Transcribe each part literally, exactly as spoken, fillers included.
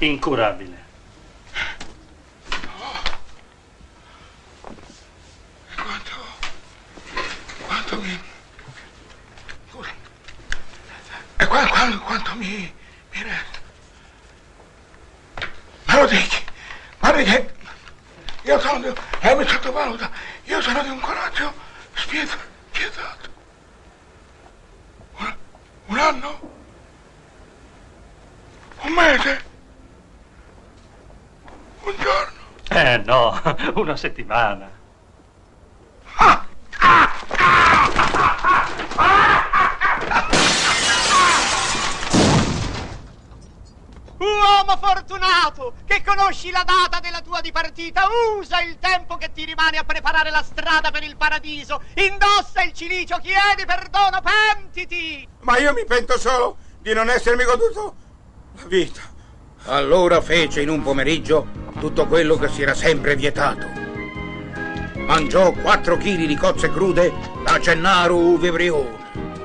incurabile. Oh. Quanto... quanto mi... E quanto, quanto, quanto mi... mi resta? Me lo dici? Guardi che... io sono... e mi sottovaluta. Io sono di un coraggio spietato. spietato. Un, un anno? Un mese? Un giorno? Eh no, una settimana. Ah! Ah! Ah! Uomo fortunato, che conosci la data della tua dipartita, usa il tempo che ti rimane a preparare la strada per il paradiso, indossa il cilicio, chiedi perdono, pentiti! Ma io mi pento solo di non essermi goduto la vita. Allora fece in un pomeriggio tutto quello che si era sempre vietato. Mangiò quattro chili di cozze crude da Gennaro Uvebrione.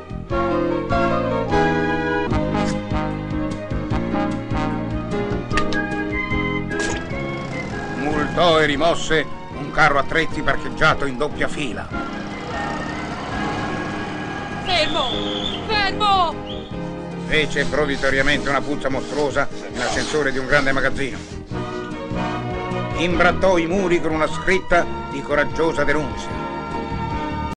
Multò e rimosse un carro attrezzi parcheggiato in doppia fila. Fermo! Fermo! Fece proditoriamente una puzza mostruosa nell'ascensore di un grande magazzino. Imbrattò i muri con una scritta di coraggiosa denuncia.